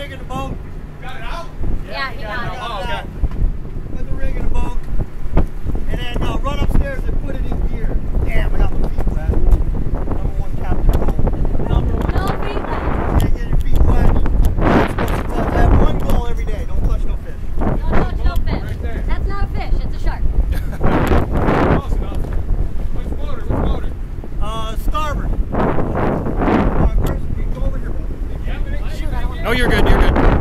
rig in the boat. Got it out? Yeah, he got it. Oh, okay. Put the rig in the boat. And then run upstairs and put it in gear. Damn, I got my feet wet. Number one captain goal. Number one. No feet wet. Can't get your feet wet. You're supposed to have one goal every day. Don't touch no fish. Don't touch no fish. Right there. That's not a fish, it's a shark. Close enough. Which motor? Which motor? Starboard. Come on, Chris, you go over here. Yeah, but Shoot, I don't want No, you're good, you're good.